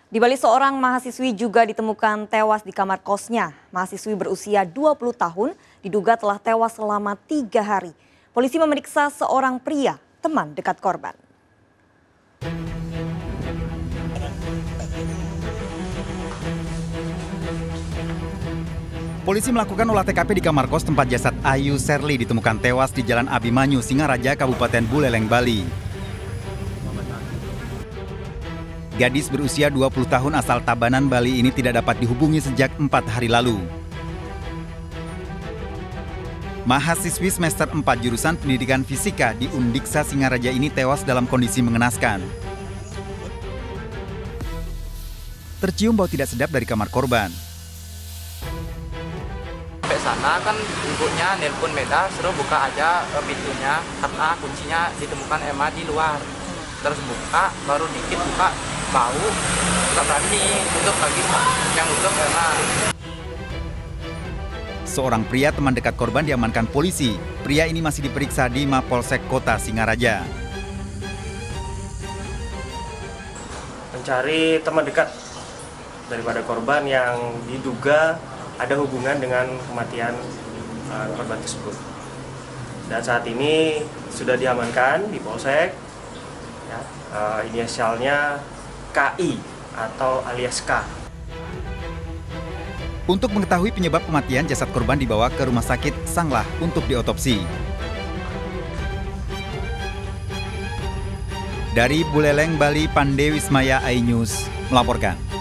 Di Bali, seorang mahasiswi juga ditemukan tewas di kamar kosnya. Mahasiswi berusia 20 tahun diduga telah tewas selama 3 hari. Polisi memeriksa seorang pria, teman dekat korban. Polisi melakukan olah TKP di kamar kos tempat jasad Ayu Serli ditemukan tewas di Jalan Abimanyu, Singaraja, Kabupaten Buleleng, Bali. Gadis berusia 20 tahun asal Tabanan, Bali ini tidak dapat dihubungi sejak 4 hari lalu. Mahasiswi semester 4 jurusan Pendidikan Fisika di Undiksa Singaraja ini tewas dalam kondisi mengenaskan. Tercium bau tidak sedap dari kamar korban. Sampai sana kan ibunya nelpon Meda, suruh buka aja pintunya karena kuncinya ditemukan Emma di luar. Terus buka, baru dikit buka, bau, tak berani tutup lagi, yang tutup Emma. Seorang pria teman dekat korban diamankan polisi. Pria ini masih diperiksa di Mapolsek Kota Singaraja. Mencari teman dekat daripada korban yang diduga ada hubungan dengan kematian korban tersebut. Dan saat ini sudah diamankan di Polsek, ya, inisialnya KI atau alias K. Untuk mengetahui penyebab kematian, jasad korban dibawa ke Rumah Sakit Sanglah untuk diotopsi. Dari Buleleng, Bali, Pande Wismaya iNews melaporkan.